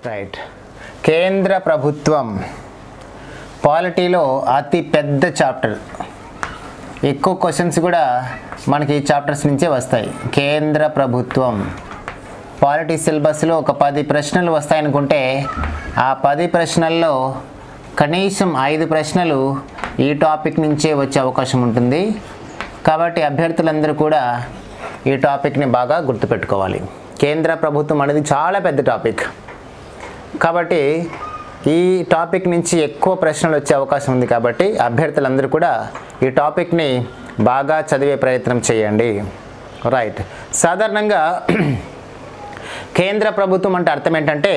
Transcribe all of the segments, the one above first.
Right. కేంద్ర ప్రభుత్వం పాలిటీలో అతి పెద్ద చాప్టర్. ఎక్కువ క్వశ్చన్స్ కూడా మనకి ఈ చాప్టర్స్ నుంచే వస్తాయి. కేంద్ర ప్రభుత్వం పాలిటీ సిలబస్లో ఒక 10 ప్రశ్నలు వస్తాయనుకుంటే ఆ 10 ప్రశ్నల్లో కనీసం 5 ప్రశ్నలు ఈ టాపిక్ నుంచే వచ్చే అవకాశం ఉంటుంది. కాబట్టి అభ్యర్థులందరూ కూడా ఈ టాపిక్ని బాగా గుర్తుపెట్టుకోవాలి. కేంద్ర ప్రభుత్వం అనేది చాలా పెద్ద టాపిక్ కాబట్టి ఈ టాపిక్ నుంచి ఎక్కువ ప్రశ్నలు వచ్చే అవకాశం ఉంది. కాబట్టి అభ్యర్థులందరూ కూడా ఈ టాపిక్ని బాగా చదివే ప్రయత్నం చేయండి. రైట్. సాధారణంగా కేంద్ర ప్రభుత్వం అంటే అర్థం ఏంటంటే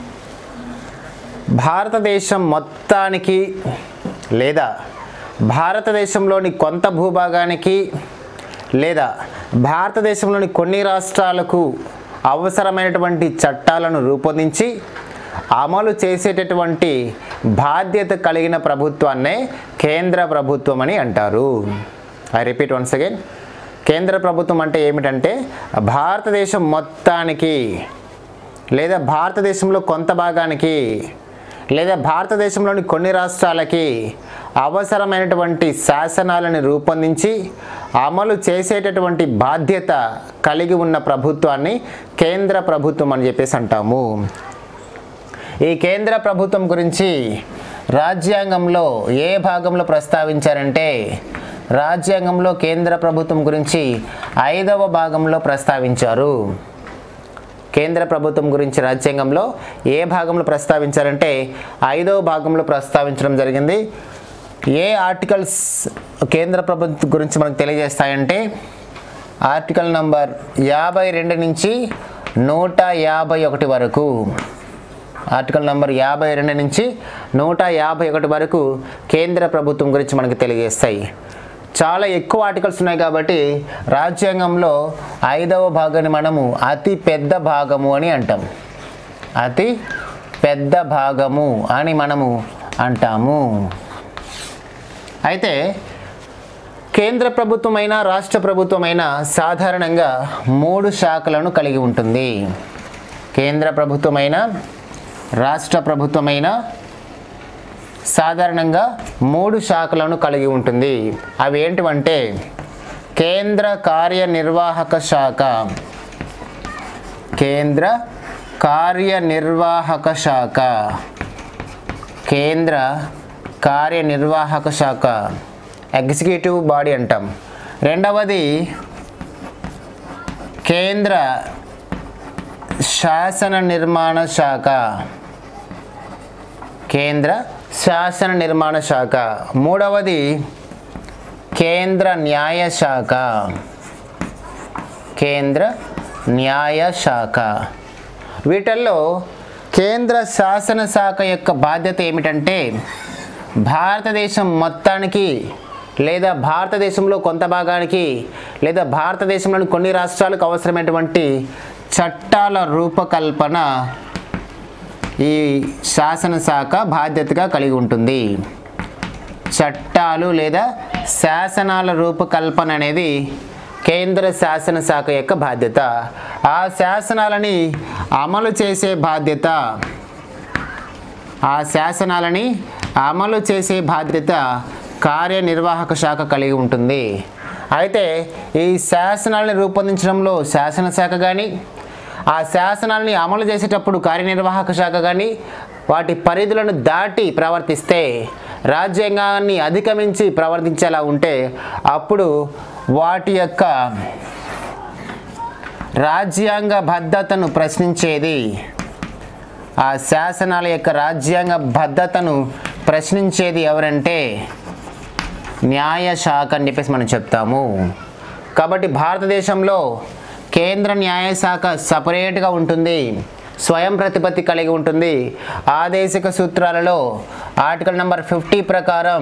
భారతదేశం మొత్తానికి లేదా భారతదేశంలోని కొంత భూభాగానికి లేదా భారతదేశంలోని కొన్ని రాష్ట్రాలకు అవసరమైనటువంటి చట్టాలను రూపొందించి అమలు చేసేటటువంటి బాధ్యత కలిగిన ప్రభుత్వాన్నే కేంద్ర ప్రభుత్వం అని అంటారు. I repeat once again. కేంద్ర ప్రభుత్వం అంటే ఏమిటంటే భారతదేశం మొత్తానికి లేదా భారతదేశంలో కొంత భాగానికి లేదా భారతదేశంలోని కొన్ని రాష్ట్రాలకి అవసరమైనటువంటి శాసనాలను రూపొందించి అమలు చేసేటటువంటి బాధ్యత కలిగి ఉన్న ప్రభుత్వాన్ని కేంద్ర ప్రభుత్వం అని చెప్పేసి అంటాము. ఈ కేంద్ర ప్రభుత్వం గురించి రాజ్యాంగంలో ఏ భాగంలో ప్రస్తావించారంటే రాజ్యాంగంలో కేంద్ర ప్రభుత్వం గురించి 5వ భాగంలో ప్రస్తావించారు. కేంద్ర ప్రభుత్వం గురించి రాజ్యాంగంలో ఏ భాగంలో ప్రస్తావించారంటే 5వ భాగంలో ప్రస్తావించడం జరిగింది. ఏ ఆర్టికల్స్ కేంద్ర ప్రభుత్వం గురించి మనకు తెలియజేస్తాయంటే ఆర్టికల్ నంబర్ 52 నుంచి 151 వరకు. ఆర్టికల్ నంబర్ 52 నుంచి 151 వరకు కేంద్ర ప్రభుత్వం గురించి మనకు తెలియజేస్తాయి. చాలా ఎక్కువ ఆర్టికల్స్ ఉన్నాయి కాబట్టి రాజ్యాంగంలో 5వ భాగాన్ని మనము అతి పెద్ద భాగము అని అంటాం. అతి పెద్ద భాగము అని మనము అంటాము. అయితే కేంద్ర ప్రభుత్వమైనా రాష్ట్ర ప్రభుత్వమైనా సాధారణంగా 3 శాఖలను కలిగి ఉంటుంది. కేంద్ర ప్రభుత్వమైనా రాష్ట్ర ప్రభుత్వమైనా సాధారణంగా 3 శాఖలను కలిగి ఉంటుంది. అవి ఏంటివంటే కేంద్ర కార్యనిర్వాహక శాఖ, కేంద్ర కార్యనిర్వాహక శాఖ, కేంద్ర కార్యనిర్వాహక శాఖ ఎగ్జిక్యూటివ్ బాడీ అంటాం. రెండవది కేంద్ర శాసన నిర్మాణ శాఖ, కేంద్ర శాసన నిర్మాణ శాఖ. మూడవది కేంద్ర న్యాయ శాఖ, కేంద్ర న్యాయ శాఖ. వీటిల్లో కేంద్ర శాసన శాఖ యొక్క బాధ్యత ఏమిటంటే భారతదేశం మొత్తానికి లేదా భారతదేశంలో కొంత భాగానికి లేదా భారతదేశంలోని కొన్ని రాష్ట్రాలకు అవసరమైనటువంటి చట్టాల రూపకల్పన ఈ శాసనశాఖ బాధ్యతగా కలిగి ఉంటుంది. చట్టాలు లేదా శాసనాల రూపకల్పన అనేది కేంద్ర శాసనశాఖ యొక్క బాధ్యత. ఆ శాసనాలని అమలు చేసే బాధ్యత కార్యనిర్వాహక శాఖ కలిగి ఉంటుంది. అయితే ఈ శాసనాలను రూపొందించడంలో శాసనశాఖ కానీ ఆ శాసనాలని అమలు చేసేటప్పుడు కార్యనిర్వాహక శాఖ కానీ వాటి పరిధులను దాటి ప్రవర్తిస్తే రాజ్యాంగాన్ని అధిగమించి ప్రవర్తించేలా ఉంటే అప్పుడు వాటి యొక్క రాజ్యాంగ భద్రతను ప్రశ్నించేది, ఆ శాసనాల యొక్క రాజ్యాంగ భద్రతను ప్రశ్నించేది ఎవరంటే న్యాయశాఖ అని చెప్పేసి మనం చెప్తాము. కాబట్టి భారతదేశంలో కేంద్ర న్యాయశాఖ సపరేట్గా ఉంటుంది, స్వయం ప్రతిపత్తి కలిగి ఉంటుంది. ఆదేశిక సూత్రాలలో ఆర్టికల్ నెంబర్ 50 ప్రకారం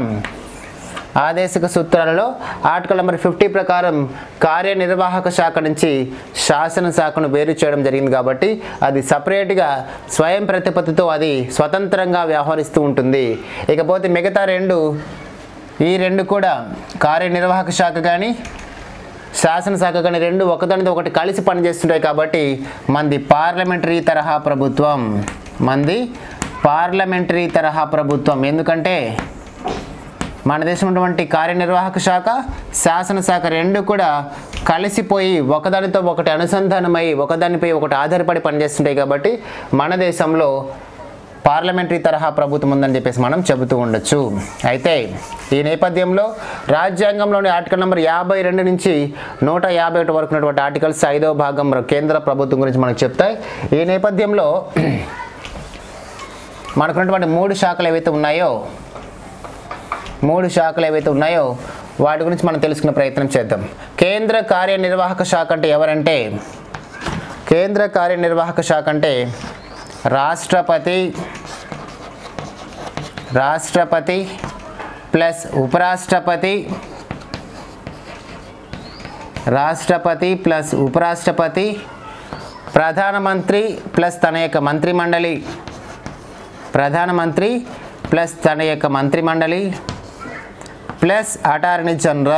కార్యనిర్వాహక శాఖ నుంచి శాసనశాఖను వేరు చేయడం జరిగింది. కాబట్టి అది సపరేట్గా స్వయం ప్రతిపత్తితో అది స్వతంత్రంగా వ్యవహరిస్తూ ఉంటుంది. ఇకపోతే మిగతా ఈ రెండు కూడా కార్యనిర్వాహక శాఖ కానీ శాసనశాఖ కానీ రెండు ఒకదానితో ఒకటి కలిసి పనిచేస్తుంటాయి. కాబట్టి మనది పార్లమెంటరీ తరహా ప్రభుత్వం. మంది పార్లమెంటరీ తరహా ప్రభుత్వం. ఎందుకంటే మన దేశం ఉన్నటువంటి కార్యనిర్వాహక శాఖ, శాసనశాఖ రెండు కూడా కలిసిపోయి ఒకదానితో ఒకటి అనుసంధానమై ఒకదానిపై ఒకటి ఆధారపడి పనిచేస్తుంటాయి. కాబట్టి మన దేశంలో పార్లమెంటరీ తరహా ప్రభుత్వం ఉందని చెప్పేసి మనం చెబుతూ ఉండొచ్చు. అయితే ఈ నేపథ్యంలో రాజ్యాంగంలోని ఆర్టికల్ నెంబర్ 52 నుంచి 151 వరకు ఉన్నటువంటి ఆర్టికల్స్ 5వ భాగం కేంద్ర ప్రభుత్వం గురించి మనకు చెప్తాయి. ఈ నేపథ్యంలో మనకున్నటువంటి మూడు శాఖలు ఏవైతే ఉన్నాయో వాటి గురించి మనం తెలుసుకునే ప్రయత్నం చేద్దాం. కేంద్ర కార్యనిర్వాహక శాఖ అంటే ఎవరంటే, కేంద్ర కార్యనిర్వాహక శాఖ అంటే రాష్ట్రపతి ప్లస్ ఉపరాష్ట్రపతి, ప్రధానమంత్రి ప్లస్ తన యొక్క మంత్రిమండలి, ప్లస్ అటార్నీ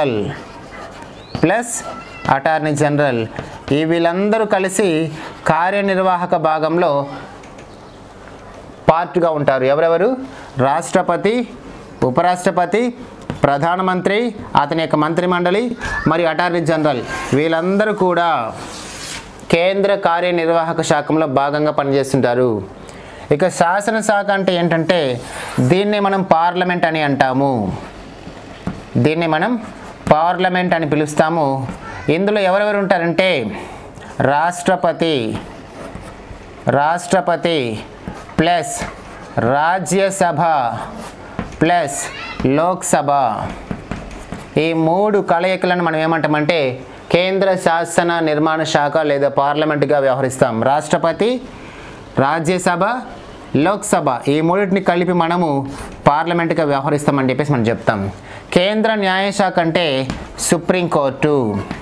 జనరల్ ఈ వీళ్ళందరూ కలిసి కార్యనిర్వాహక భాగంలో పార్ట్గా ఉంటారు. ఎవరెవరు? రాష్ట్రపతి, ఉపరాష్ట్రపతి, ప్రధానమంత్రి, అతని యొక్క మంత్రిమండలి మరియు అటార్నీ జనరల్ వీళ్ళందరూ కూడా కేంద్ర కార్యనిర్వాహక శాఖలో భాగంగా పనిచేస్తుంటారు. ఇక శాసనశాఖ అంటే ఏంటంటే దీన్ని మనం పార్లమెంట్ అని అంటాము. అని పిలుస్తాము. ఇందులో ఎవరెవరు ఉంటారంటే రాష్ట్రపతి ప్లస్ రాజ్యసభ ప్లస్ లోక్సభ ఈ మూడు కలయికలను మనం ఏమంటామంటే కేంద్ర శాసన నిర్మాణ శాఖ లేదా పార్లమెంటుగా వ్యవహరిస్తాం. రాష్ట్రపతి, రాజ్యసభ, లోక్సభ ఈ మూడింటిని కలిపి మనము పార్లమెంటుగా వ్యవహరిస్తామని చెప్పేసి మనం చెప్తాం. కేంద్ర న్యాయశాఖ అంటే సుప్రీంకోర్టు.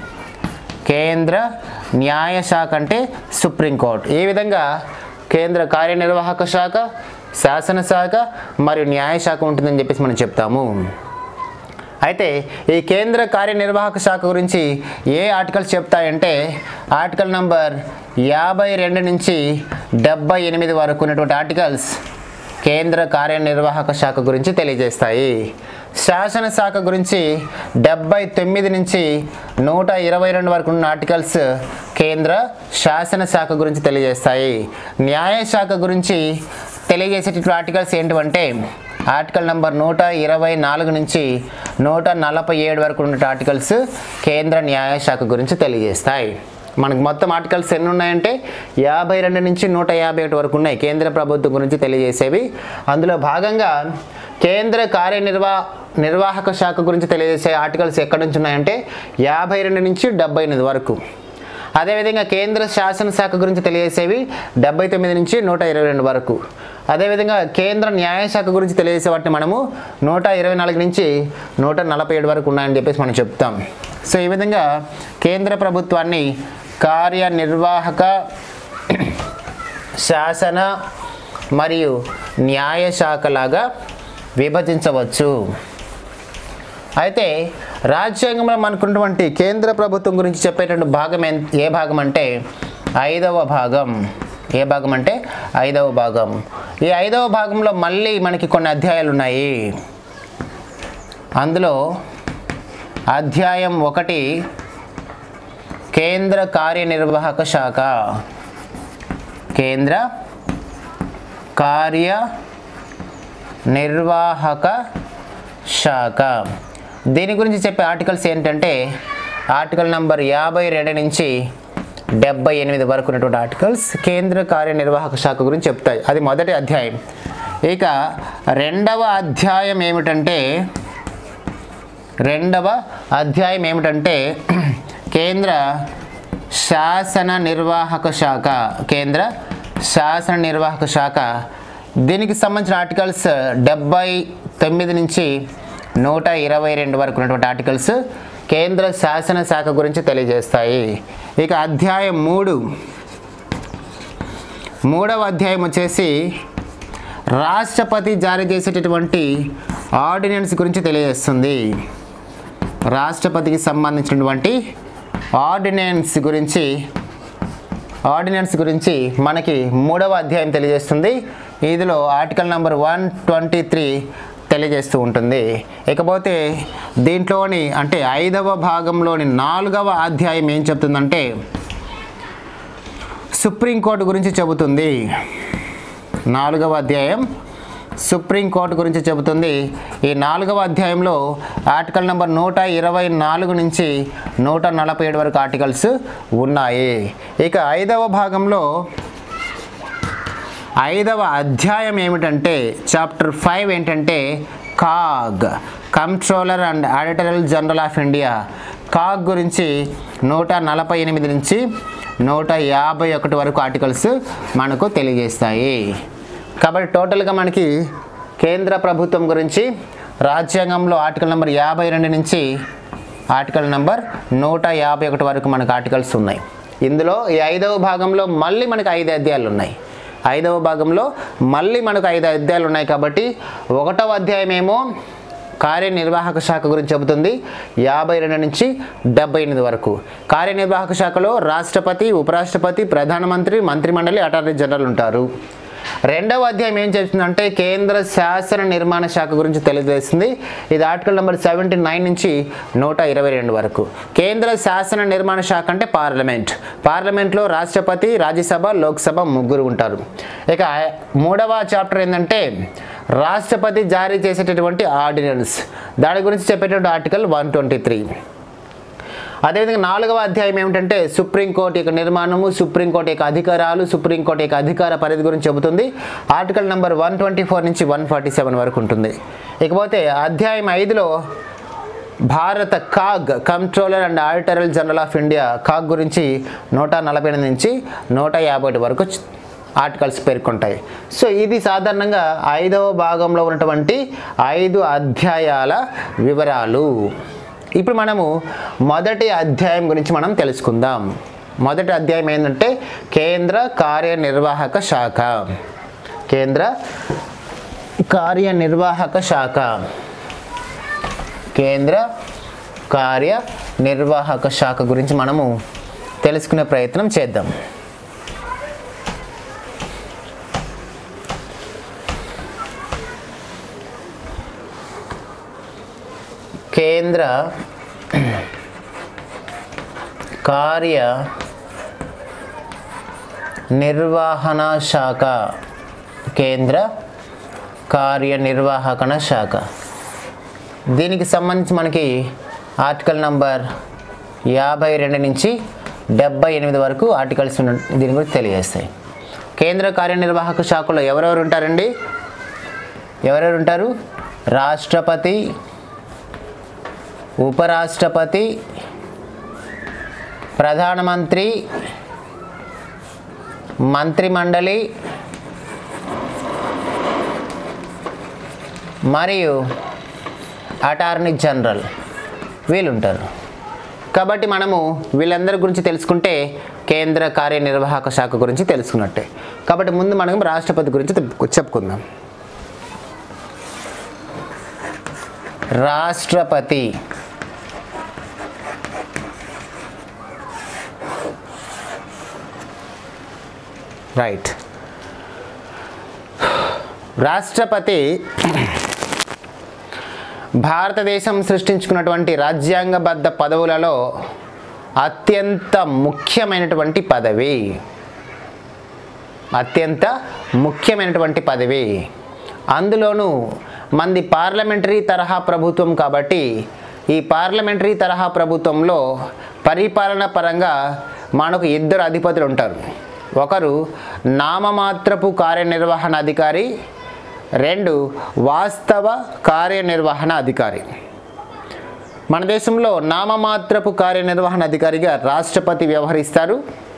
ఈ విధంగా కేంద్ర కార్యనిర్వాహక శాఖ, శాసనశాఖ మరియు న్యాయశాఖ ఉంటుందని చెప్పేసి మనం చెప్తాము. అయితే ఈ కేంద్ర కార్యనిర్వాహక శాఖ గురించి ఏ ఆర్టికల్స్ చెప్తాయంటే ఆర్టికల్ నంబర్ 52 నుంచి 78 వరకు ఉన్నటువంటి ఆర్టికల్స్ కేంద్ర కార్యనిర్వాహక శాఖ గురించి తెలియజేస్తాయి. శాసనశాఖ గురించి 79 నుంచి 122 వరకు ఉన్న ఆర్టికల్స్ కేంద్ర శాసనశాఖ గురించి తెలియజేస్తాయి. న్యాయశాఖ గురించి తెలియజేసేటటువంటి ఆర్టికల్స్ ఏంటంటే ఆర్టికల్ నంబర్ 124 నుంచి 147 వరకు ఉన్న ఆర్టికల్స్ కేంద్ర న్యాయశాఖ గురించి తెలియజేస్తాయి. మనకు మొత్తం ఆర్టికల్స్ ఎన్ని ఉన్నాయంటే 52 నుంచి 151 వరకు ఉన్నాయి కేంద్ర ప్రభుత్వం గురించి తెలియజేసేవి. అందులో భాగంగా కేంద్ర కార్యనిర్వాహక శాఖ గురించి తెలియజేసే ఆర్టికల్స్ ఎక్కడి నుంచి ఉన్నాయంటే 52 నుంచి 78 వరకు. అదేవిధంగా కేంద్ర శాసనశాఖ గురించి తెలియజేసేవి 79 నుంచి 122 వరకు. అదేవిధంగా కేంద్ర న్యాయశాఖ గురించి తెలియజేసే వాటిని మనము 124 నుంచి 147 వరకు ఉన్నాయని చెప్పేసి మనం చెప్తాం. సో ఈ విధంగా కేంద్ర ప్రభుత్వాన్ని కార్యనిర్వాహక, శాసన మరియు న్యాయశాఖలాగా విభజించవచ్చు. అయితే రాజ్యాంగంలో మనకున్నటువంటి కేంద్ర ప్రభుత్వం గురించి చెప్పేటువంటి భాగం ఏ భాగం అంటే 5వ భాగం. ఏ భాగం అంటే 5వ భాగం. ఈ 5వ భాగంలో మళ్ళీ మనకి కొన్ని అధ్యాయాలు ఉన్నాయి. అందులో అధ్యాయం 1 కేంద్ర కార్యనిర్వాహక శాఖ. కేంద్ర కార్యనిర్వాహక శాఖ దీని గురించి చెప్పే ఆర్టికల్స్ ఏంటంటే ఆర్టికల్ నంబర్ 52 నుంచి 78 వరకు ఉన్నటువంటి ఆర్టికల్స్ కేంద్ర కార్యనిర్వాహక శాఖ గురించి చెప్తాయి. అది మొదటి అధ్యాయం. ఇక రెండవ అధ్యాయం ఏమిటంటే కేంద్ర శాసన నిర్వాహక శాఖ. కేంద్ర శాసన నిర్వాహక శాఖ దీనికి సంబంధించిన ఆర్టికల్స్ 79 నుంచి 122 వరకు ఉన్నటువంటి ఆర్టికల్స్ కేంద్ర శాసన శాఖ గురించి తెలియజేస్తాయి. ఇక అధ్యాయం 3, మూడవ అధ్యాయం వచ్చేసి రాష్ట్రపతి జారీ చేసేటటువంటి ఆర్డినెన్స్ గురించి తెలియజేస్తుంది. రాష్ట్రపతికి సంబంధించినటువంటి ఆర్డినెన్స్ గురించి ఆర్డినెన్స్ గురించి మనకి 3వ అధ్యాయం తెలియజేస్తుంది. ఇందులో ఆర్టికల్ నెంబర్ 123 తెలియజేస్తూ ఉంటుంది. ఇకపోతే దీంట్లోని అంటే 5వ భాగంలోని 4వ అధ్యాయం ఏం చెప్తుందంటే సుప్రీంకోర్టు గురించి చెబుతుంది. 4వ అధ్యాయం సుప్రీంకోర్టు గురించి చెబుతుంది. ఈ 4వ అధ్యాయంలో ఆర్టికల్ నెంబర్ 124 నుంచి 147 వరకు ఆర్టికల్స్ ఉన్నాయి. ఇక 5వ భాగంలో 5వ అధ్యాయం ఏమిటంటే చాప్టర్ 5 ఏంటంటే CAG, controller and auditor general of India. CAG గురించి 148 నుంచి 151 వరకు ఆర్టికల్స్ మనకు తెలియజేస్తాయి. కాబట్టి టోటల్గా మనకి కేంద్ర ప్రభుత్వం గురించి రాజ్యాంగంలో ఆర్టికల్ నెంబర్ 52 నుంచి ఆర్టికల్ నెంబర్ 151 వరకు మనకు ఆర్టికల్స్ ఉన్నాయి. ఇందులో ఈ 5వ భాగంలో మళ్ళీ మనకు 5 అధ్యాయాలు ఉన్నాయి. 5వ భాగంలో మళ్ళీ మనకు 5 అధ్యాయాలు ఉన్నాయి. కాబట్టి 1వ అధ్యాయం ఏమో కార్యనిర్వాహక శాఖ గురించి చెబుతుంది 52 నుంచి 78 వరకు. కార్యనిర్వాహక శాఖలో రాష్ట్రపతి, ఉపరాష్ట్రపతి, ప్రధానమంత్రి, మంత్రిమండలి, అటార్నీ జనరల్ ఉంటారు. 2వ అధ్యాయం ఏం చెప్తుందంటే కేంద్ర శాసన నిర్మాణ శాఖ గురించి తెలియజేస్తుంది. ఇది ఆర్టికల్ నెంబర్ 79 నుంచి 122 వరకు. కేంద్ర శాసన నిర్మాణ శాఖ అంటే పార్లమెంట్లో రాష్ట్రపతి, రాజ్యసభ, లోక్సభ 3 ఉంటారు. ఇక 3వ చాప్టర్ ఏంటంటే రాష్ట్రపతి జారీ చేసేటటువంటి ఆర్డినెన్స్, దాని గురించి చెప్పేటువంటి ఆర్టికల్ 123. అదేవిధంగా 4వ అధ్యాయం ఏమిటంటే సుప్రీంకోర్టు యొక్క నిర్మాణము, సుప్రీంకోర్టు యొక్క అధికారాలు, సుప్రీంకోర్టు యొక్క అధికార పరిధి గురించి చెబుతుంది. ఆర్టికల్ నెంబర్ 124 నుంచి 147 వరకు ఉంటుంది. ఇకపోతే అధ్యాయం 5లో భారత CAG, controller and auditor general of India CAG గురించి 148 నుంచి 151 వరకు ఆర్టికల్స్ పేర్కొంటాయి. సో ఇది సాధారణంగా 5వ భాగంలో ఉన్నటువంటి 5 అధ్యాయాల వివరాలు. ఇప్పుడు మనము మొదటి అధ్యాయం గురించి మనం తెలుసుకుందాం. మొదటి అధ్యాయం ఏంటంటే కేంద్ర కార్యనిర్వాహక శాఖ. కేంద్ర కార్యనిర్వాహక శాఖ, కేంద్ర కార్యనిర్వాహక శాఖ గురించి మనము తెలుసుకునే ప్రయత్నం చేద్దాం. కేంద్ర కార్యనిర్వహణ శాఖ, కేంద్ర కార్యనిర్వాహక శాఖ. దీనికి సంబంధించి మనకి ఆర్టికల్ నంబర్ 52 నుంచి 78 వరకు ఆర్టికల్స్ దీని గురించి తెలియజేస్తాయి. కేంద్ర కార్యనిర్వాహక శాఖలో ఎవరెవరు ఉంటారండి? ఎవరెవరు ఉంటారు? రాష్ట్రపతి, ఉపరాష్ట్రపతి, ప్రధానమంత్రి, మంత్రిమండలి మరియు అటార్నీ జనరల్ వీళ్ళు ఉంటారు. కాబట్టి మనము వీళ్ళందరి గురించి తెలుసుకుంటే కేంద్ర కార్యనిర్వాహక శాఖ గురించి తెలుసుకున్నట్టే. కాబట్టి ముందు మనం రాష్ట్రపతి గురించి చెప్పుకుందాం. రాష్ట్రపతి రైట్. రాష్ట్రపతి భారతదేశం సృష్టించుకున్నటువంటి రాజ్యాంగబద్ధ పదవులలో అత్యంత ముఖ్యమైనటువంటి పదవి. అత్యంత ముఖ్యమైనటువంటి పదవి. అందులోనూ మంది పార్లమెంటరీ తరహా ప్రభుత్వం కాబట్టి ఈ పార్లమెంటరీ తరహా ప్రభుత్వంలో పరిపాలన పరంగా మనకు 2 అధిపతులు ఉంటారు. ఒకరు నామమాత్రపు కార్యనిర్వహణ అధికారి, 2 వాస్తవ కార్యనిర్వహణ అధికారి. మన దేశంలో నామమాత్రపు కార్యనిర్వహణ అధికారిగా రాష్ట్రపతి వ్యవహరిస్తారు.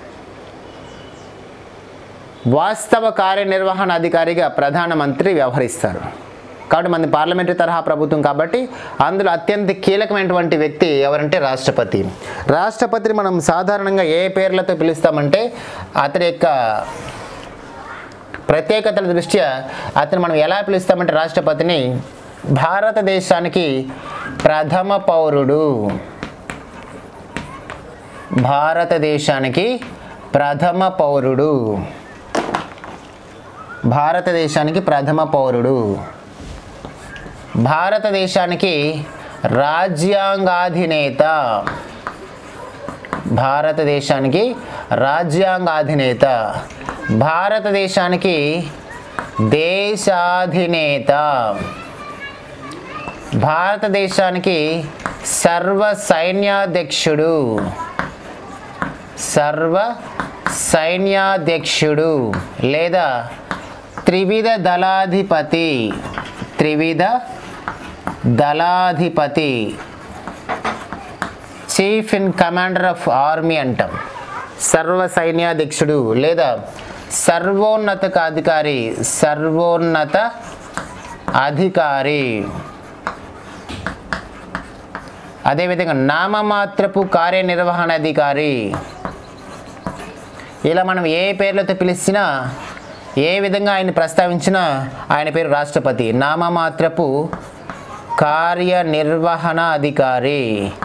వాస్తవ కార్యనిర్వహణ అధికారిగా ప్రధానమంత్రి వ్యవహరిస్తారు. కాబట్టి మన పార్లమెంటరీ తరహా ప్రభుత్వం కాబట్టి అందులో అత్యంత కీలకమైనటువంటి వ్యక్తి ఎవరంటే రాష్ట్రపతి. రాష్ట్రపతిని మనం సాధారణంగా ఏ పేర్లతో పిలుస్తామంటే అతని యొక్క ప్రత్యేకతల దృష్ట్యా అతను మనం ఎలా పిలుస్తామంటే రాష్ట్రపతిని భారతదేశానికి ప్రథమ పౌరుడు, భారతదేశానికి ప్రథమ పౌరుడు, భారతదేశానికి ప్రథమ పౌరుడు. భారతదేశానికి రాజ్యాంగాధినేత, భారతదేశానికి రాజ్యాంగాధినేత. భారతదేశానికి దేశాధినేత. భారతదేశానికి సర్వ సైన్యాధ్యక్షుడు, సర్వ సైన్యాధ్యక్షుడు లేదా త్రివిధ దళాధిపతి, త్రివిధ దళాధిపతి, chief in commander of army అంటాం. సర్వ సైన్యాధ్యక్షుడు లేదా సర్వోన్నత అధికారి, సర్వోన్నత అధికారి. అదేవిధంగా నామమాత్రపు కార్యనిర్వహణాధికారి. ఇలా మనం ఏ పేర్లతో పిలిచినా, ఏ విధంగా ఆయన ప్రస్తావించినా ఆయన పేరు రాష్ట్రపతి. నామమాత్రపు కార్యనిర్వహణ అధికారి,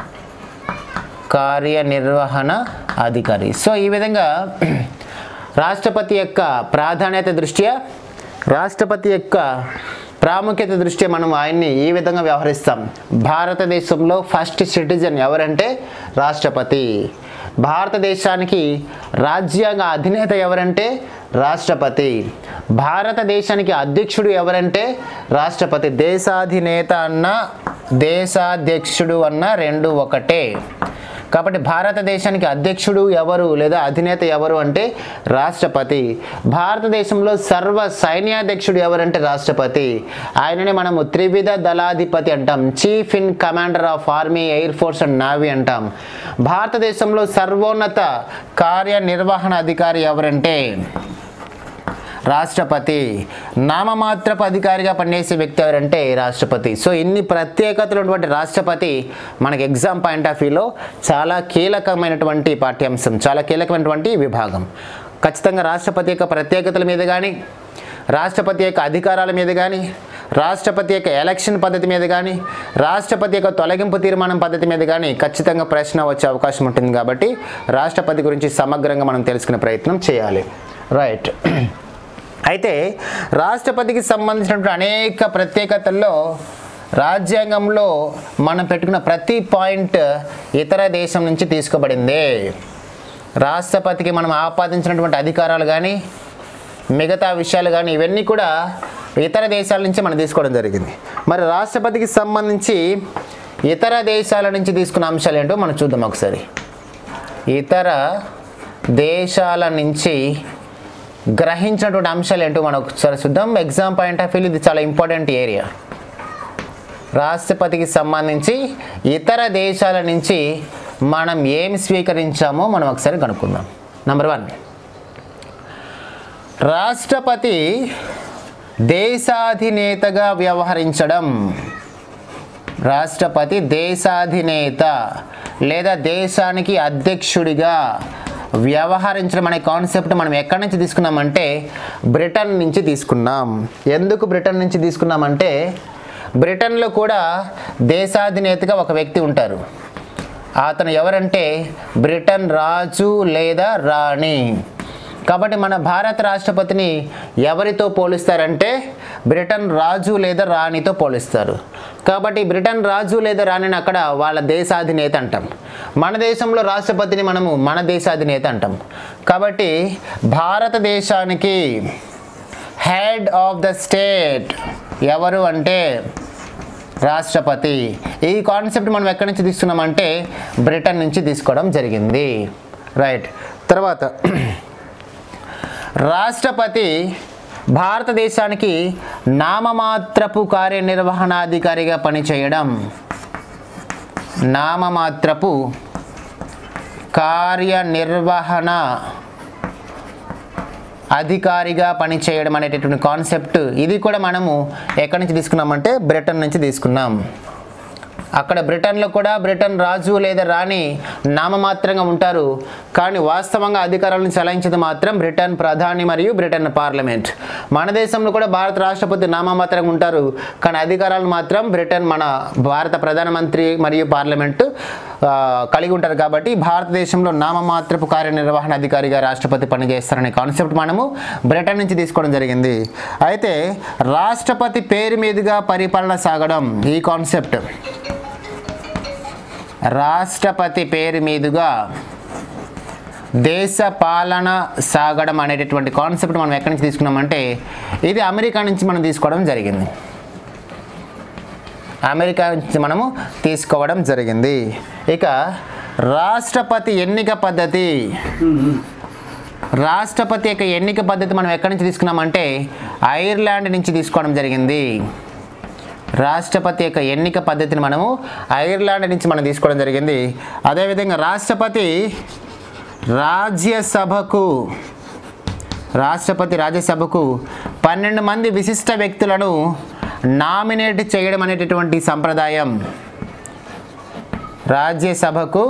కార్యనిర్వహణ అధికారి. సో ఈ విధంగా రాష్ట్రపతి యొక్క ప్రాధాన్యత దృష్ట్యా, రాష్ట్రపతి యొక్క ప్రాముఖ్యత దృష్ట్యా మనం ఆయన్ని ఈ విధంగా వ్యవహరిస్తాం. భారతదేశంలో ఫస్ట్ సిటిజన్ ఎవరంటే రాష్ట్రపతి. భారతదేశానికి రాజ్యాంగ అధినేత ఎవరంటే రాష్ట్రపతి. భారతదేశానికి అధ్యక్షుడు ఎవరంటే రాష్ట్రపతి. దేశాధినేత అన్న దేశాధ్యక్షుడు అన్న రెండు ఒకటే. కాబట్టి భారతదేశానికి అధ్యక్షుడు ఎవరు లేదా అధినేత ఎవరు అంటే రాష్ట్రపతి. భారతదేశంలో సర్వ సైన్యాధ్యక్షుడు ఎవరంటే రాష్ట్రపతి. ఆయననే మనము త్రివిధ దళాధిపతి అంటాం. Chief in commander of army, air force and navy అంటాం. భారతదేశంలో సర్వోన్నత కార్యనిర్వహణ అధికారి ఎవరంటే రాష్ట్రపతి. నామమాత్రపు అధికారిగా పనిచేసే వ్యక్తి ఎవరంటే రాష్ట్రపతి. సో ఇన్ని ప్రత్యేకతలు ఉన్నటువంటి రాష్ట్రపతి మనకి ఎగ్జామ్ పాయింట్ ఆఫ్ వ్యూలో చాలా కీలకమైనటువంటి పాఠ్యాంశం, చాలా కీలకమైనటువంటి విభాగం. ఖచ్చితంగా రాష్ట్రపతి యొక్క ప్రత్యేకతల మీద కానీ, రాష్ట్రపతి యొక్క అధికారాల మీద కానీ, రాష్ట్రపతి యొక్క ఎలక్షన్ పద్ధతి మీద కానీ, రాష్ట్రపతి యొక్క తొలగింపు తీర్మానం పద్ధతి మీద కానీ ఖచ్చితంగా ప్రశ్న వచ్చే అవకాశం ఉంటుంది. కాబట్టి రాష్ట్రపతి గురించి సమగ్రంగా మనం తెలుసుకునే ప్రయత్నం చేయాలి. రైట్. అయితే రాష్ట్రపతికి సంబంధించినటువంటి అనేక ప్రత్యేకతల్లో రాజ్యాంగంలో మనం పెట్టుకున్న ప్రతి పాయింట్ ఇతర దేశం నుంచి తీసుకోబడింది. రాష్ట్రపతికి మనం ఆపాదించినటువంటి అధికారాలు కానీ, మిగతా విషయాలు కానీ ఇవన్నీ కూడా ఇతర దేశాల నుంచి మనం తీసుకోవడం జరిగింది. మరి రాష్ట్రపతికి సంబంధించి ఇతర దేశాల నుంచి తీసుకున్న అంశాలు ఏంటో మనం చూద్దాం ఒకసారి. ఇతర దేశాల నుంచి గ్రహించినటువంటి అంశాలు ఏంటో మనం ఒకసారి చూద్దాం. ఎగ్జామ్ పాయింట్ ఆఫ్ వ్యూ ఇది చాలా ఇంపార్టెంట్ ఏరియా. రాష్ట్రపతికి సంబంధించి ఇతర దేశాల నుంచి మనం ఏమి స్వీకరించామో మనం ఒకసారి కనుక్కుందాం. నెంబర్ 1, రాష్ట్రపతి దేశాధినేతగా వ్యవహరించడం. రాష్ట్రపతి దేశాధినేత లేదా దేశానికి అధ్యక్షుడిగా వ్యవహరించడం అనే కాన్సెప్ట్ మనం ఎక్కడి నుంచి తీసుకున్నామంటే బ్రిటన్ నుంచి తీసుకున్నాం. ఎందుకు బ్రిటన్ నుంచి తీసుకున్నామంటే బ్రిటన్లో కూడా దేశాధినేతగా ఒక వ్యక్తి ఉంటారు. అతను ఎవరంటే బ్రిటన్ రాజు లేదా రాణి. కాబట్టి మన భారత రాష్ట్రపతిని ఎవరితో పోలుస్తారంటే బ్రిటన్ రాజు లేదా రాణితో పోలుస్తారు. కాబట్టి బ్రిటన్ రాజు లేదా రాణిని అక్కడ వాళ్ళ దేశాధినేత అంటాం. మన దేశంలో రాష్ట్రపతిని మనము మన దేశాధినేత అంటాం. కాబట్టి భారతదేశానికి హెడ్ ఆఫ్ ద స్టేట్ ఎవరు అంటే రాష్ట్రపతి. ఈ కాన్సెప్ట్ మనం ఎక్కడి నుంచి తీసుకున్నామంటే బ్రిటన్ నుంచి తీసుకోవడం జరిగింది. రైట్. తర్వాత రాష్ట్రపతి భారతదేశానికి నామమాత్రపు కార్యనిర్వహణాధికారిగా పనిచేయడం. నామమాత్రపు కార్యనిర్వహణ అధికారిగా పనిచేయడం అనేటటువంటి కాన్సెప్ట్ ఇది కూడా మనము ఎక్కడి నుంచి తీసుకున్నామంటే బ్రిటన్ నుంచి తీసుకున్నాం. అక్కడ బ్రిటన్లో కూడా బ్రిటన్ రాజు లేదా రాణి నామమాత్రంగా ఉంటారు, కానీ వాస్తవంగా అధికారాలను చలాయించేది మాత్రం బ్రిటన్ ప్రధాని మరియు బ్రిటన్ పార్లమెంట్. మన దేశంలో కూడా భారత రాష్ట్రపతి నామమాత్రంగా ఉంటారు, కానీ అధికారాలను మాత్రం బ్రిటన్ మన భారత ప్రధానమంత్రి మరియు పార్లమెంటు కలిగి ఉంటారు. కాబట్టి భారతదేశంలో నామమాత్రపు కార్యనిర్వహణ అధికారిగా రాష్ట్రపతి పనిచేస్తారనే కాన్సెప్ట్ మనము బ్రిటన్ నుంచి తీసుకోవడం జరిగింది. అయితే రాష్ట్రపతి పేరు మీదుగా పరిపాలన సాగడం, ఈ కాన్సెప్ట్ రాష్ట్రపతి పేరు మీదుగా దేశ పాలన సాగడం అనేటటువంటి కాన్సెప్ట్ మనం ఎక్కడి నుంచి తీసుకున్నామంటే ఇది అమెరికా నుంచి మనం తీసుకోవడం జరిగింది. అమెరికా నుంచి మనము తీసుకోవడం జరిగింది. ఇక రాష్ట్రపతి ఎన్నిక పద్ధతి, రాష్ట్రపతి యొక్క ఎన్నిక పద్ధతి మనం ఎక్కడి నుంచి తీసుకున్నామంటే ఐర్లాండ్ నుంచి తీసుకోవడం జరిగింది. రాష్ట్రపతి యొక్క ఎన్నిక పద్ధతిని మనము ఐర్లాండ్ నుంచి మనం తీసుకోవడం జరిగింది. అదేవిధంగా రాష్ట్రపతి రాజ్యసభకు 12 మంది విశిష్ట వ్యక్తులను నామినేట్ చేయడం అనేటటువంటి సంప్రదాయం. రాజ్యసభకు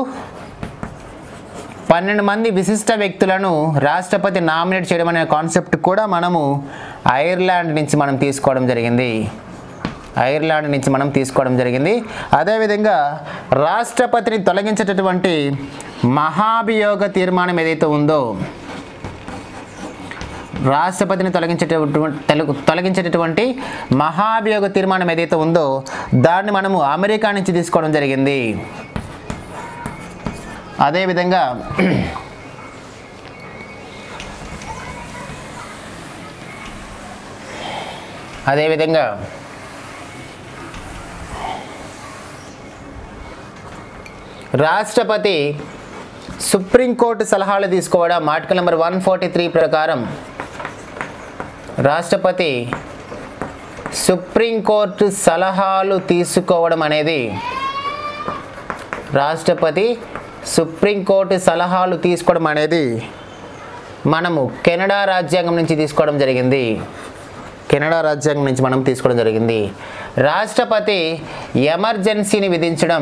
12 మంది విశిష్ట వ్యక్తులను రాష్ట్రపతి నామినేట్ చేయడం అనే కాన్సెప్ట్ కూడా మనము ఐర్లాండ్ నుంచి మనం తీసుకోవడం జరిగింది. ఐర్లాండ్ నుంచి మనం తీసుకోవడం జరిగింది. అదేవిధంగా రాష్ట్రపతిని తొలగించేటటువంటి మహాభియోగ తీర్మానం ఏదైతే ఉందో, రాష్ట్రపతిని తొలగించేటటువంటి మహాభియోగ తీర్మానం ఏదైతే ఉందో దాన్ని మనము అమెరికా నుంచి తీసుకోవడం జరిగింది. అదేవిధంగా రాష్ట్రపతి సుప్రీంకోర్టు సలహాలు తీసుకోవడం, ఆర్టికల్ నెంబర్ 143 ప్రకారం రాష్ట్రపతి సుప్రీంకోర్టు సలహాలు తీసుకోవడం అనేది, రాష్ట్రపతి సుప్రీంకోర్టు సలహాలు తీసుకోవడం అనేది మనము కెనడా రాజ్యాంగం నుంచి తీసుకోవడం జరిగింది. కెనడా రాజ్యాంగం నుంచి మనం తీసుకోవడం జరిగింది. రాష్ట్రపతి ఎమర్జెన్సీని విధించడం,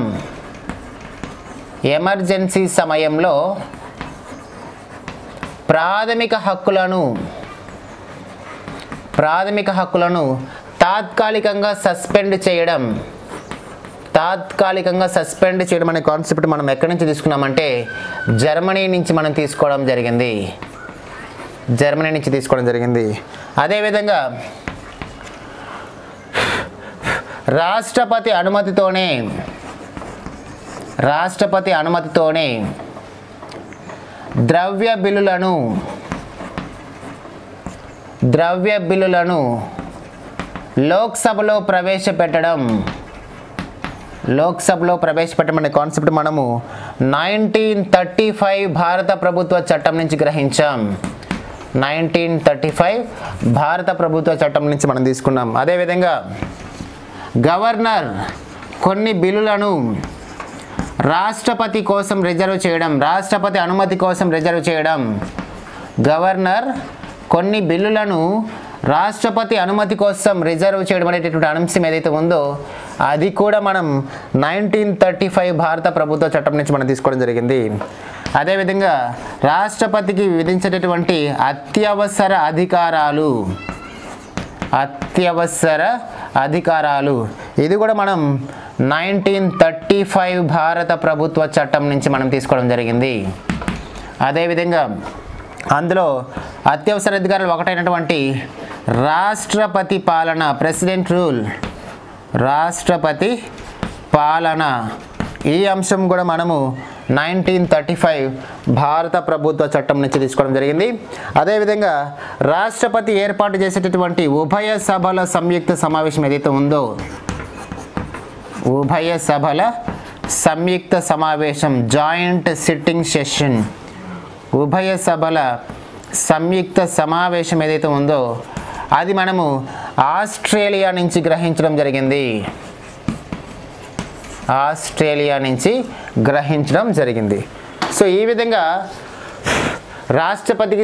ఎమర్జెన్సీ సమయంలో ప్రాథమిక హక్కులను తాత్కాలికంగా సస్పెండ్ చేయడం అనే కాన్సెప్ట్ మనం ఎక్కడి నుంచి తీసుకున్నామంటే జర్మనీ నుంచి మనం తీసుకోవడం జరిగింది. అదేవిధంగా రాష్ట్రపతి అనుమతితోనే ద్రవ్య బిల్లులను లోక్సభలో ప్రవేశపెట్టడం అనే కాన్సెప్ట్ మనము 1935 భారత ప్రభుత్వ చట్టం నుంచి గ్రహించాం. 1935 భారత ప్రభుత్వ చట్టం నుంచి మనం తీసుకున్నాం. అదేవిధంగా గవర్నర్ కొన్ని బిల్లులను రాష్ట్రపతి కోసం రిజర్వ్ చేయడం, రాష్ట్రపతి అనుమతి కోసం రిజర్వ్ చేయడం. గవర్నర్ కొన్ని బిల్లులను రాష్ట్రపతి అనుమతి కోసం రిజర్వ్ చేయడం అనేటటువంటి అంశం ఏదైతే ఉందో అది కూడా మనం 1935 భారత ప్రభుత్వ చట్టం నుంచి మనం తీసుకోవడం జరిగింది. అదేవిధంగా రాష్ట్రపతికి విధించేటటువంటి అత్యవసర అధికారాలు ఇది కూడా మనం 1935 భారత ప్రభుత్వ చట్టం నుంచి మనం తీసుకోవడం జరిగింది. అదేవిధంగా అందులో అత్యవసర అధికారాలు ఒకటైనటువంటి రాష్ట్రపతి పాలన, ప్రెసిడెంట్ రూల్, రాష్ట్రపతి పాలన, ఈ అంశం కూడా మనము 1935 భారత ప్రభుత్వ చట్టం నుంచి తీసుకోవడం జరిగింది. అదేవిధంగా రాష్ట్రపతి ఏర్పాటు చేసేటటువంటి ఉభయ సభల సంయుక్త సమావేశం ఏదైతే ఉందో, ఉభయ సభల సంయుక్త సమావేశం, జాయింట్ సిట్టింగ్ సెషన్, ఉభయ సభల సంయుక్త సమావేశం ఏదైతే ఉందో అది మనము ఆస్ట్రేలియా నుంచి గ్రహించడం జరిగింది. సో ఈ విధంగా రాష్ట్రపతికి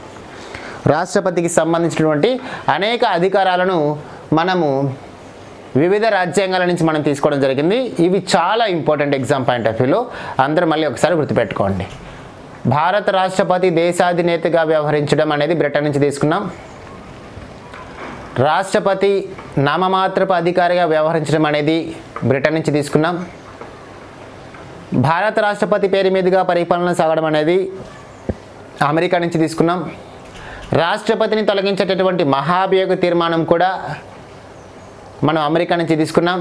సంబంధించినటువంటి అనేక అధికారాలను మనము వివిధ రాజ్యాంగాల నుంచి మనం తీసుకోవడం జరిగింది. ఇవి చాలా ఇంపార్టెంట్ ఎగ్జామ్ పాయింట్ ఆఫ్ వ్యూలో, అందరూ మళ్ళీ ఒకసారి గుర్తుపెట్టుకోండి. భారత రాష్ట్రపతి దేశాధినేతగా వ్యవహరించడం అనేది బ్రిటన్ నుంచి తీసుకున్నాం. రాష్ట్రపతి నామమాత్రపు అధికారిగా వ్యవహరించడం అనేది బ్రిటన్ నుంచి తీసుకున్నాం. భారత రాష్ట్రపతి పేరు మీదుగా పరిపాలన సాగడం అనేది అమెరికా నుంచి తీసుకున్నాం. రాష్ట్రపతిని తొలగించేటటువంటి మహాభియోగ తీర్మానం కూడా మనం అమెరికా నుంచి తీసుకున్నాం.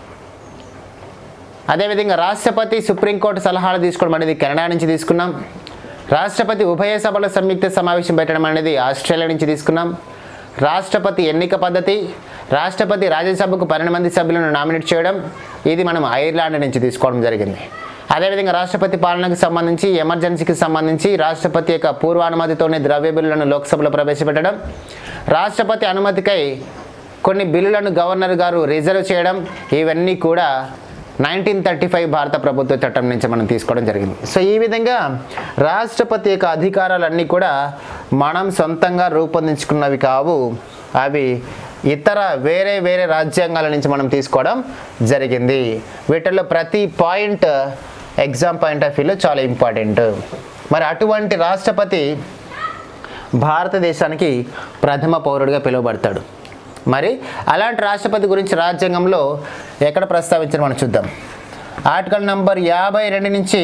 అదేవిధంగా రాష్ట్రపతి సుప్రీంకోర్టు సలహాలు తీసుకోవడం అనేది కెనడా నుంచి తీసుకున్నాం. రాష్ట్రపతి ఉభయ సభల సంయుక్త సమావేశం పెట్టడం అనేది ఆస్ట్రేలియా నుంచి తీసుకున్నాం. రాష్ట్రపతి ఎన్నిక పద్ధతి, రాష్ట్రపతి రాజ్యసభకు 12 మంది సభ్యులను నామినేట్ చేయడం, ఇది మనం ఐర్లాండ్ నుంచి తీసుకోవడం జరిగింది. అదేవిధంగా రాష్ట్రపతి పాలనకు సంబంధించి, ఎమర్జెన్సీకి సంబంధించి రాష్ట్రపతి యొక్క పూర్వానుమతితోనే ద్రవ్య బిల్లులను లోక్సభలో ప్రవేశపెట్టడం, రాష్ట్రపతి అనుమతికై కొన్ని బిల్లులను గవర్నర్ గారు రిజర్వ్ చేయడం, ఇవన్నీ కూడా 1935 భారత ప్రభుత్వ చట్టం నుంచి మనం తీసుకోవడం జరిగింది. సో ఈ విధంగా రాష్ట్రపతి యొక్క అధికారాలన్నీ కూడా మనం సొంతంగా రూపొందించుకున్నవి కావు, అవి ఇతర వేరే వేరే రాజ్యాంగాల నుంచి మనం తీసుకోవడం జరిగింది. వీటిల్లో ప్రతి పాయింట్ ఎగ్జామ్ పాయింట్ ఆఫ్ వ్యూలో చాలా ఇంపార్టెంట్. మరి అటువంటి రాష్ట్రపతి భారతదేశానికి ప్రథమ పౌరుడిగా పిలువబడతాడు. మరి అలాంటి రాష్ట్రపతి గురించి రాజ్యాంగంలో ఎక్కడ ప్రస్తావించారు మనం చూద్దాం. ఆర్టికల్ నంబర్ 52 నుంచి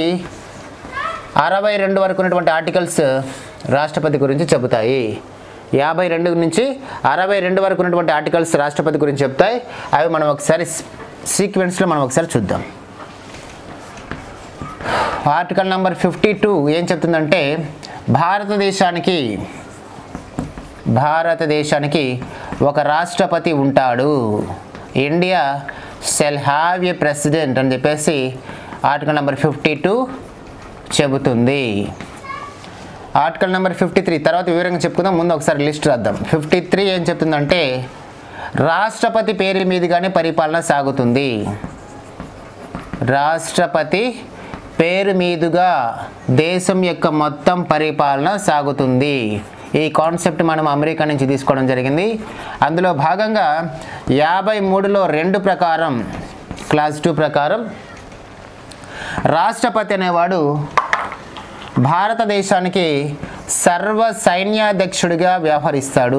62 వరకు ఉన్నటువంటి ఆర్టికల్స్ రాష్ట్రపతి గురించి చెబుతాయి. 52 నుంచి 62 వరకు ఉన్నటువంటి ఆర్టికల్స్ రాష్ట్రపతి గురించి చెప్తాయి. అవి మనం ఒకసారి సీక్వెన్స్లో మనం ఒకసారి చూద్దాం. ఆర్టికల్ నంబర్ 52 ఏం చెప్తుందంటే, భారతదేశానికి ఒక రాష్ట్రపతి ఉంటాడు. India shall have a president అని చెప్పేసి ఆర్టికల్ నెంబర్ 52 చెబుతుంది. ఆర్టికల్ నెంబర్ 53 తర్వాత వివరంగా చెప్పుకుందాం. ముందు ఒకసారి లిస్ట్ రాద్దాం. 53 ఏం చెప్తుందంటే, రాష్ట్రపతి పేరు మీదుగానే పరిపాలన సాగుతుంది. రాష్ట్రపతి పేరు మీదుగా దేశం యొక్క మొత్తం పరిపాలన సాగుతుంది. ఈ కాన్సెప్ట్ మనం అమెరికా నుంచి తీసుకోవడం జరిగింది. అందులో భాగంగా 53లో 2 ప్రకారం, క్లాస్ 2 ప్రకారం రాష్ట్రపతి అనేవాడు భారతదేశానికి సర్వ సైన్యాధ్యక్షుడిగా వ్యవహరిస్తాడు.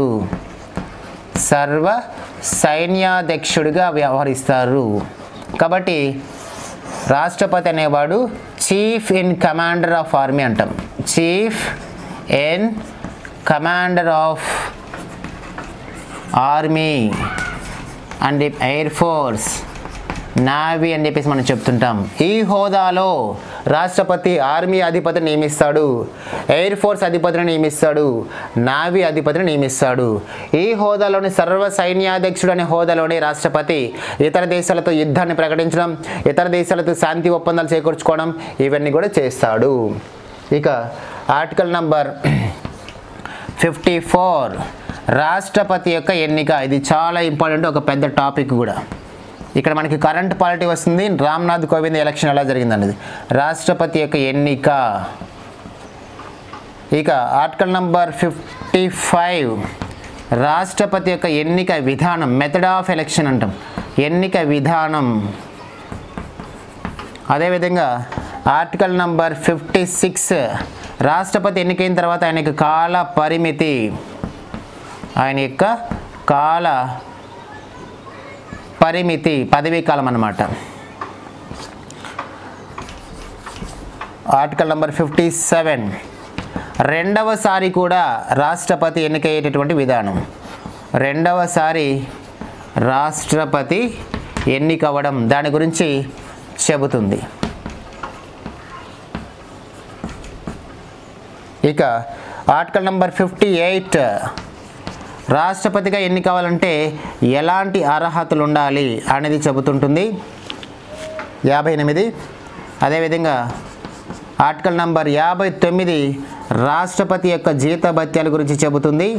కాబట్టి రాష్ట్రపతి అనేవాడు chief in commander of army అంటాం. Chief in commander of army and air force, navy అని చెప్పేసి మనం చెప్తుంటాం. ఈ హోదాలో రాష్ట్రపతి ఆర్మీ అధిపతిని నియమిస్తాడు, ఎయిర్ ఫోర్స్ అధిపతిని నియమిస్తాడు, నావీ అధిపతిని నియమిస్తాడు. ఈ హోదాలోని సర్వ సైన్యాధ్యక్షుడు అనే హోదాలోని రాష్ట్రపతి ఇతర దేశాలతో యుద్ధాన్ని ప్రకటించడం, ఇతర దేశాలతో శాంతి ఒప్పందాలు చేకూర్చుకోవడం, ఇవన్నీ కూడా చేస్తాడు. ఇక ఆర్టికల్ నంబర్ 54 రాష్ట్రపతి యొక్క ఎన్నిక. ఇది చాలా ఇంపార్టెంట్, ఒక పెద్ద టాపిక్ కూడా. ఇక్కడ మనకి కరెంట్ పాలిటీ వస్తుంది. రామ్నాథ్ కోవింద్ ఎలక్షన్ ఎలా జరిగిందనేది. రాష్ట్రపతి యొక్క ఎన్నిక. ఇక ఆర్టికల్ నంబర్ 55 రాష్ట్రపతి యొక్క ఎన్నిక విధానం, మెథడ్ ఆఫ్ ఎలక్షన్ అంటాం, ఎన్నిక విధానం. అదేవిధంగా ఆర్టికల్ నంబర్ 56 రాష్ట్రపతి ఎన్నికైన తర్వాత ఆయన యొక్క కాల పరిమితి, ఆయన యొక్క కాల పరిమితి, పదవీ కాలం అన్నమాట. ఆర్టికల్ నంబర్ 57 రెండవసారి కూడా రాష్ట్రపతి ఎన్నికయ్యేటటువంటి విధానం. రెండవసారి రాష్ట్రపతి ఎన్నికవ్వడం, దాని గురించి చెబుతుంది. ఇక ఆర్టికల్ నంబర్ 58 రాష్ట్రపతిగా ఎన్ని కావాలంటే ఎలాంటి అర్హతలు ఉండాలి అనేది చెబుతుంటుంది. 58 అదేవిధంగా ఆర్టికల్ నంబర్ 59 రాష్ట్రపతి యొక్క జీతభత్యాల గురించి చెబుతుంది.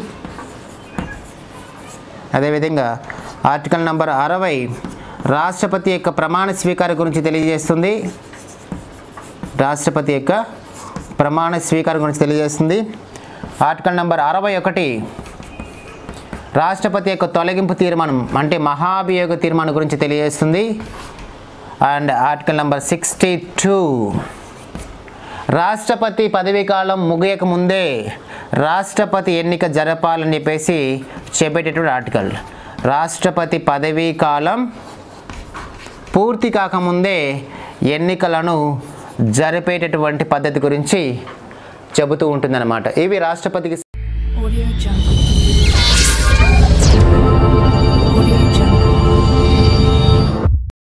అదేవిధంగా ఆర్టికల్ నంబర్ 60 రాష్ట్రపతి యొక్క ప్రమాణ స్వీకారం గురించి తెలియజేస్తుంది. రాష్ట్రపతి యొక్క ప్రమాణ స్వీకారం గురించి తెలియజేస్తుంది. ఆర్టికల్ నంబర్ 61 రాష్ట్రపతి యొక్క తొలగింపు తీర్మానం అంటే మహాభియోగ తీర్మానం గురించి తెలియజేస్తుంది. అండ్ ఆర్టికల్ నెంబర్ 62 రాష్ట్రపతి పదవీ కాలం ముగియక ముందే రాష్ట్రపతి ఎన్నిక జరపాలని చెప్పేటటువంటి ఆర్టికల్. రాష్ట్రపతి పదవీ కాలం పూర్తి కాకముందే ఎన్నికలను జరిపేటటువంటి పద్ధతి గురించి చెబుతూ ఉంటుందన్నమాట. ఇవి రాష్ట్రపతికి